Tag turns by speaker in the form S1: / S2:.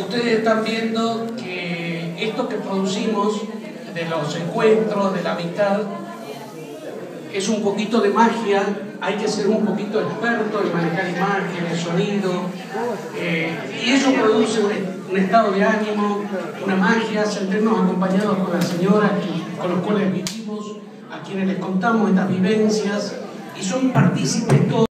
S1: ustedes están viendo que esto que producimos de los encuentros, de la amistad, es un poquito de magia. Hay que ser un poquito experto en manejar imágenes, sonido, y eso produce un estado de ánimo, una magia. Sentirnos acompañados con las señoras con los cuales vivimos, a quienes les contamos estas vivencias, y son partícipes todos.